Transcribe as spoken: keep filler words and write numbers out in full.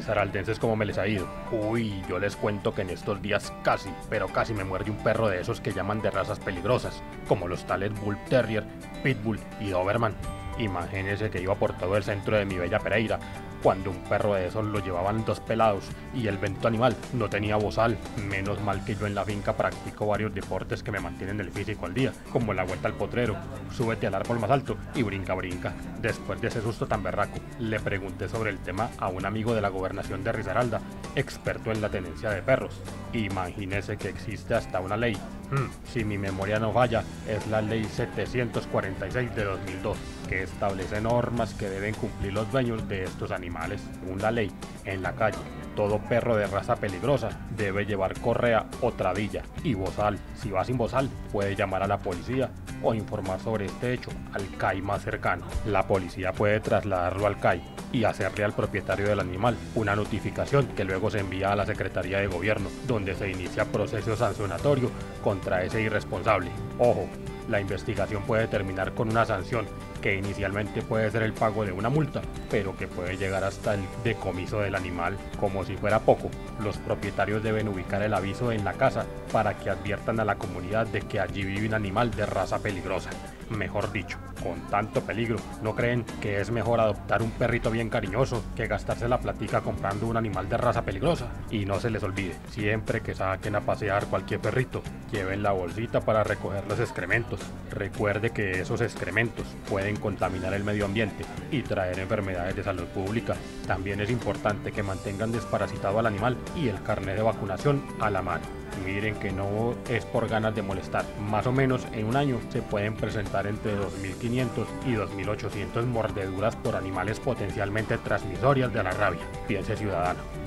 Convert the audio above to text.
Risaraldenses, ¿cómo me les ha ido? Uy, yo les cuento que en estos días casi, pero casi me muerde un perro de esos que llaman de razas peligrosas, como los tales Bull Terrier, Pitbull y Doberman. Imagínense que iba por todo el centro de mi bella Pereira, cuando un perro de esos lo llevaban dos pelados y el bendito animal no tenía bozal. Menos mal que yo en la finca practico varios deportes que me mantienen el físico al día, como la vuelta al potrero, súbete al árbol más alto y brinca brinca. Después de ese susto tan berraco, le pregunté sobre el tema a un amigo de la gobernación de Risaralda, experto en la tenencia de perros. Imagínese que existe hasta una ley, hmm, si mi memoria no falla, es la ley setecientos cuarenta y seis de dos mil dos, que establece normas que deben cumplir los dueños de estos animales. Según la ley, en la calle, todo perro de raza peligrosa debe llevar correa o trabilla y bozal. Si va sin bozal, puede llamar a la policía o informar sobre este hecho al C A I más cercano. La policía puede trasladarlo al C A I y hacerle al propietario del animal una notificación que luego se envía a la Secretaría de Gobierno, donde se inicia proceso sancionatorio contra ese irresponsable. Ojo, la investigación puede terminar con una sanción que inicialmente puede ser el pago de una multa, pero que puede llegar hasta el decomiso del animal. Como si fuera poco, los propietarios deben ubicar el aviso en la casa para que adviertan a la comunidad de que allí vive un animal de raza peligrosa. Mejor dicho, con tanto peligro, ¿no creen que es mejor adoptar un perrito bien cariñoso que gastarse la platica comprando un animal de raza peligrosa? Y no se les olvide, siempre que saquen a pasear cualquier perrito, lleven la bolsita para recoger los excrementos. Recuerde que esos excrementos pueden contaminar el medio ambiente y traer enfermedades de salud pública. También es importante que mantengan desparasitado al animal y el carnet de vacunación a la mano. Miren que no es por ganas de molestar, más o menos en un año se pueden presentar entre dos mil quinientos y dos mil ochocientos mordeduras por animales potencialmente transmisorias de la rabia. Piense, ciudadano.